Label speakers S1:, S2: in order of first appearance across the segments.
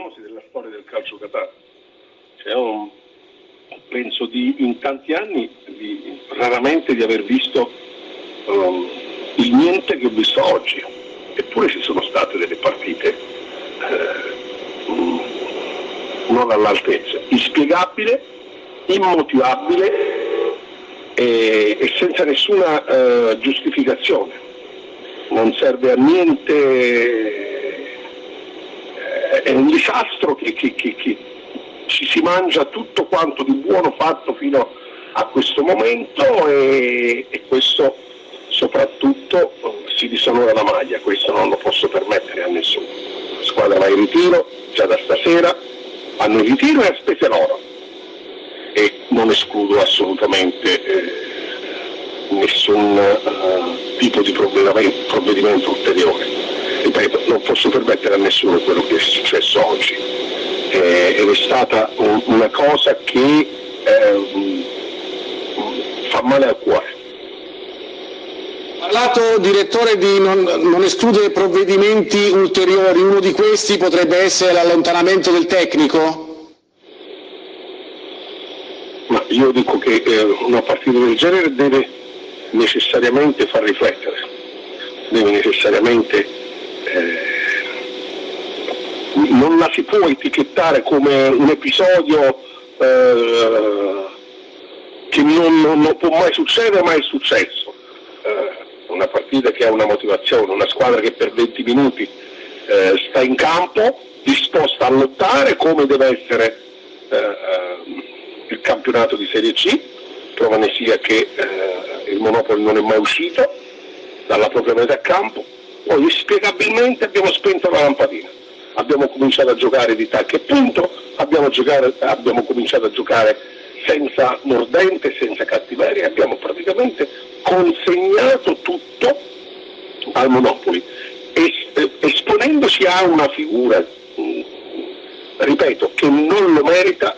S1: vertiginosi della storia del calcio Catania. Penso in tanti anni raramente di aver visto il niente che ho visto oggi, eppure ci sono state delle partite non all'altezza, inspiegabile, immotivabile e senza nessuna giustificazione. Non serve a niente, è un disastro che ci si mangia tutto quanto di buono fatto fino a questo momento e questo soprattutto si disonora la maglia, questo non lo posso permettere a nessuno. La squadra va in ritiro già da stasera, vanno in ritiro e a spese loro, e non escludo assolutamente nessun tipo di provvedimento ulteriore. Ripeto, non posso permettere a nessuno quello che è successo oggi, ed è stata una cosa che fa male al cuore.
S2: Parlato, direttore, di non escludere provvedimenti ulteriori, uno di questi potrebbe essere l'allontanamento del tecnico?
S1: Ma io dico che una partita del genere deve necessariamente far riflettere, deve necessariamente non la si può etichettare come un episodio che non può mai succedere, ma è successo. Una partita che ha una motivazione, una squadra che per 20 minuti sta in campo disposta a lottare come deve essere il campionato di Serie C, prova ne sia che il Monopoli non è mai uscito dalla propria metà campo. Poi inspiegabilmente abbiamo spento la lampadina, abbiamo cominciato a giocare di tacco e punto, abbiamo cominciato a giocare senza mordente, senza cattiveria, abbiamo praticamente consegnato tutto al Monopoli, esponendoci a una figura, ripeto, che non lo merita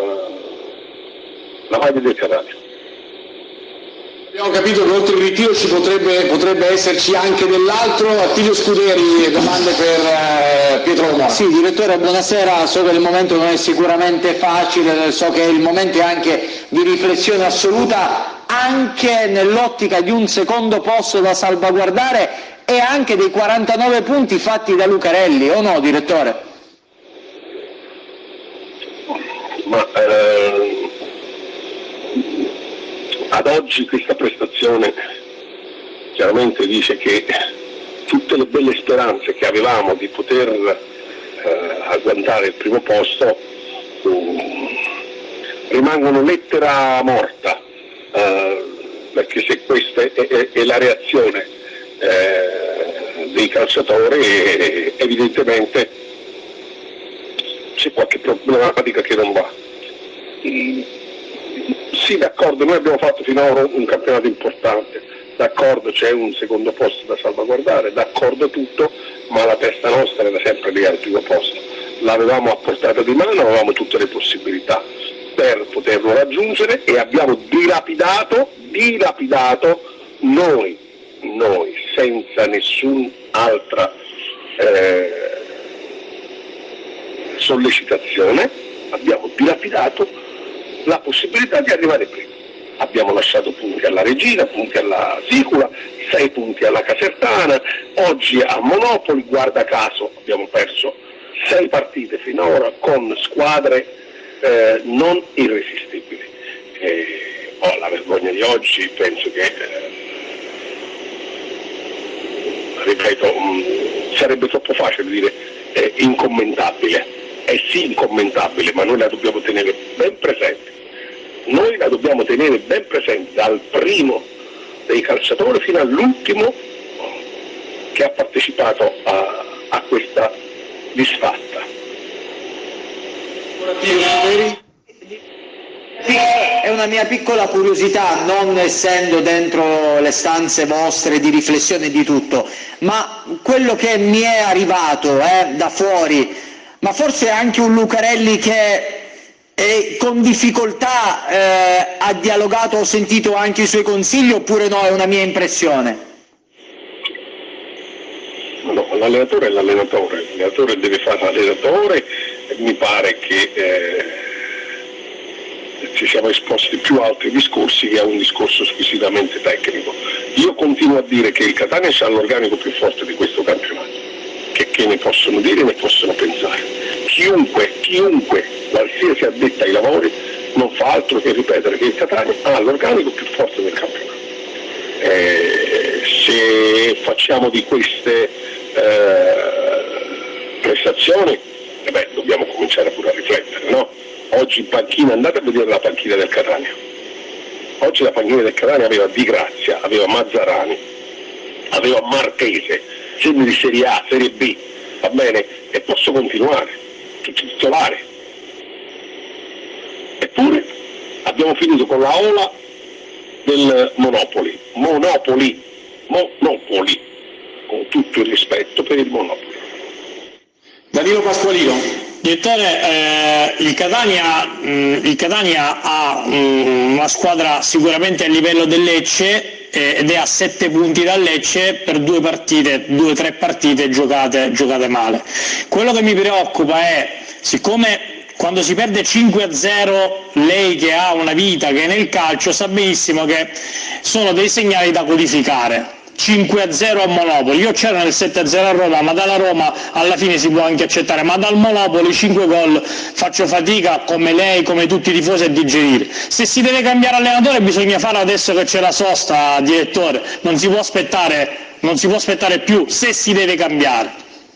S1: la maglia del Catania.
S2: Abbiamo capito che oltre il ritiro ci potrebbe esserci anche dell'altro. Attilio Scuderi, domande per Pietro Romano.
S3: Sì, direttore, buonasera. So che il momento non è sicuramente facile, so che il momento è anche di riflessione assoluta, anche nell'ottica di un secondo posto da salvaguardare e anche dei 49 punti fatti da Lucarelli, o no, direttore?
S1: Ma ad oggi questa prestazione chiaramente dice che tutte le belle speranze che avevamo di poter agguantare il primo posto rimangono lettera morta, perché se questa è la reazione dei calciatori, evidentemente c'è qualche problematica che non va. Sì, d'accordo, noi abbiamo fatto finora un campionato importante, d'accordo, c'è un secondo posto da salvaguardare, d'accordo tutto, ma la testa nostra era sempre lì al primo posto. L'avevamo a portata di mano, avevamo tutte le possibilità per poterlo raggiungere e abbiamo dilapidato noi senza nessun'altra sollecitazione, abbiamo dilapidato la possibilità di arrivare prima. Abbiamo lasciato punti alla Regina, punti alla Sicula, 6 punti alla Casertana, oggi a Monopoli, guarda caso abbiamo perso 6 partite finora con squadre non irresistibili. La vergogna di oggi penso che, ripeto, sarebbe troppo facile dire incommentabile. È sì incommentabile, ma noi la dobbiamo tenere ben presente. Noi la dobbiamo tenere ben presente dal primo dei calciatori fino all'ultimo che ha partecipato a questa disfatta.
S3: È una mia piccola curiosità, non essendo dentro le stanze vostre di riflessione e di tutto, ma quello che mi è arrivato da fuori, ma forse anche un Lucarelli che con difficoltà ha dialogato, ho sentito anche i suoi consigli, oppure no, è una mia impressione?
S1: No, l'allenatore è l'allenatore deve fare l'allenatore mi pare che ci siamo esposti più a altri discorsi che a un discorso squisitamente tecnico. Io continuo a dire che il Catania ha l'organico più forte di questo campionato, che ne possono dire, ne possono pensare. Chiunque, qualsiasi addetta ai lavori, non fa altro che ripetere che il Catania ha l'organico più forte del campionato. Se facciamo di queste prestazioni, dobbiamo cominciare pure a riflettere, no? Oggi in panchina, andate a vedere la panchina del Catania. Oggi la panchina del Catania aveva Di Grazia, aveva Mazzarani, aveva Martese, segni di Serie A, Serie B, va bene? E posso continuare, tutti titolari. Eppure abbiamo finito con la ola del Monopoli, con tutto il rispetto per il Monopoli.
S2: Danilo Pasqualino.
S4: Direttore, il Catania ha una squadra sicuramente a livello del Lecce ed è a 7 punti dal Lecce per 2 o 3 partite giocate male. Quello che mi preoccupa è, siccome quando si perde 5-0, lei che ha una vita che è nel calcio sa benissimo che sono dei segnali da codificare. 5-0 a Monopoli, io c'ero nel 7-0 a Roma, ma dalla Roma alla fine si può anche accettare, ma dal Monopoli 5 gol faccio fatica, come lei, come tutti i tifosi, a digerire. Se si deve cambiare allenatore bisogna farlo adesso che c'è la sosta, direttore, non si può aspettare più, se si deve cambiare.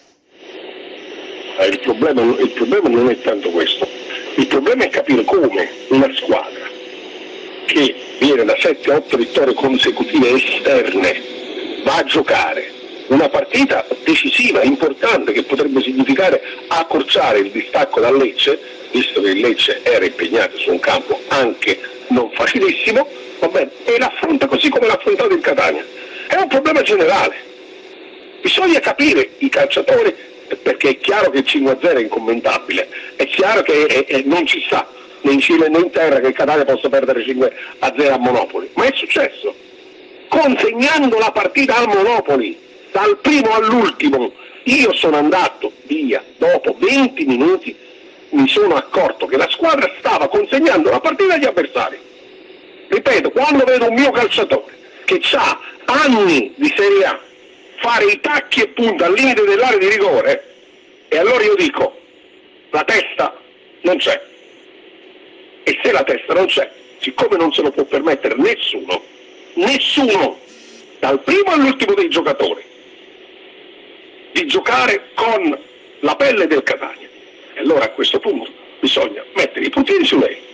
S1: Il problema non è tanto questo, il problema è capire come una squadra che viene da 7-8 vittorie consecutive esterne va a giocare una partita decisiva, importante, che potrebbe significare accorciare il distacco dal Lecce, visto che il Lecce era impegnato su un campo anche non facilissimo, va bene, e l'affronta così come l'ha affrontato il Catania. È un problema generale, bisogna capire i calciatori, perché è chiaro che il 5-0 è incommentabile, è chiaro che non ci sta né in cielo né in terra che il Catania possa perdere 5-0 a Monopoli, ma è successo, consegnando la partita al Monopoli, dal primo all'ultimo. Io sono andato via, dopo 20 minuti mi sono accorto che la squadra stava consegnando la partita agli avversari. Ripeto, quando vedo un mio calciatore che ha anni di Serie A fare i tacchi e punta al limite dell'area di rigore, e allora io dico, la testa non c'è. E se la testa non c'è, siccome non se lo può permettere nessuno, dal primo all'ultimo dei giocatori, di giocare con la pelle del Catania, e allora a questo punto bisogna mettere i puntini su lei.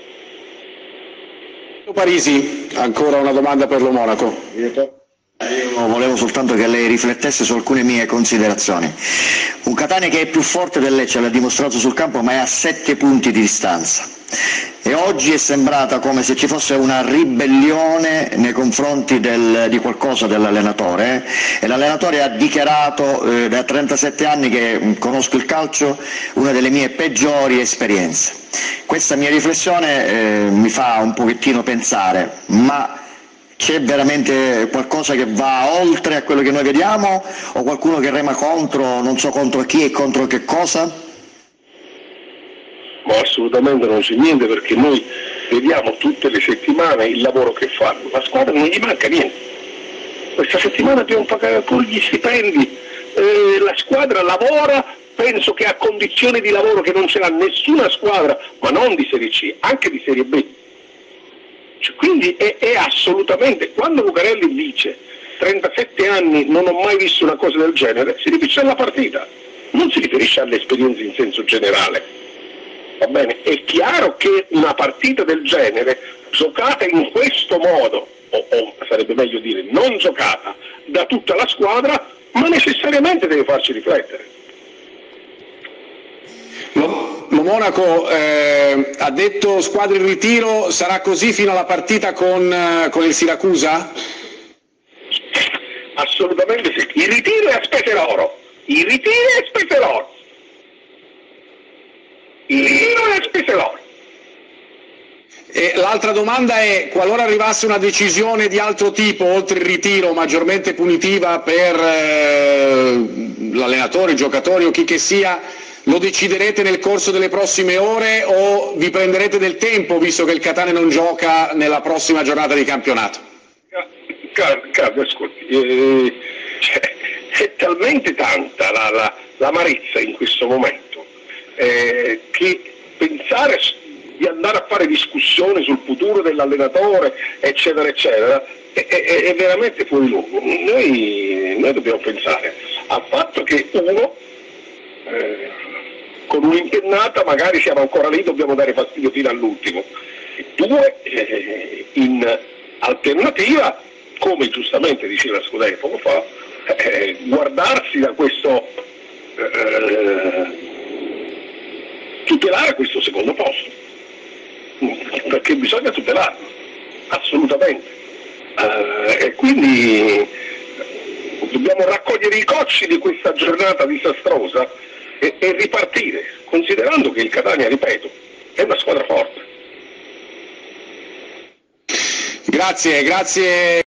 S2: Parisi, ancora una domanda per lo Monaco.
S3: Io volevo soltanto che lei riflettesse su alcune mie considerazioni. Un Catania che è più forte del Lecce, l'ha dimostrato sul campo, ma è a 7 punti di distanza. E oggi è sembrata come se ci fosse una ribellione nei confronti di qualcosa dell'allenatore, e l'allenatore ha dichiarato da 37 anni che conosco il calcio, una delle mie peggiori esperienze. Questa mia riflessione mi fa un pochettino pensare, ma c'è veramente qualcosa che va oltre a quello che noi vediamo, o qualcuno che rema contro, non so contro chi e contro che cosa?
S1: Ma assolutamente non c'è niente, perché noi vediamo tutte le settimane il lavoro che fanno, la squadra non gli manca niente. Questa settimana dobbiamo pagare ancora gli stipendi, la squadra lavora, penso che ha condizioni di lavoro che non ce l'ha nessuna squadra, ma non di Serie C, anche di Serie B. Cioè, quindi è assolutamente, quando Lucarelli dice 37 anni non ho mai visto una cosa del genere, si riferisce alla partita, non si riferisce alle esperienze in senso generale. Va bene? È chiaro che una partita del genere, giocata in questo modo, o sarebbe meglio dire non giocata da tutta la squadra, ma necessariamente deve farci riflettere.
S2: Lo Monaco ha detto squadra in ritiro, sarà così fino alla partita con il Siracusa?
S1: Assolutamente sì, il ritiro è a spese loro, il ritiro è a spese loro. Il ritiro è a spese loro.
S2: E l'altra domanda è, qualora arrivasse una decisione di altro tipo, oltre il ritiro, maggiormente punitiva per l'allenatore, i giocatori o chi che sia, lo deciderete nel corso delle prossime ore o vi prenderete del tempo visto che il Catania non gioca nella prossima giornata di campionato?
S1: Carlo, ascolti, è talmente tanta l'amarezza in questo momento che pensare di andare a fare discussione sul futuro dell'allenatore, eccetera, eccetera, è veramente fuori luogo. Noi dobbiamo pensare al fatto che uno, con un'impennata magari siamo ancora lì, dobbiamo dare fastidio fino all'ultimo. Due, in alternativa, come giustamente diceva Scuderi poco fa, guardarsi da questo, tutelare questo secondo posto, perché bisogna tutelarlo, assolutamente. E quindi dobbiamo raccogliere i cocci di questa giornata disastrosa e ripartire, considerando che il Catania, ripeto, è una squadra forte.
S2: Grazie.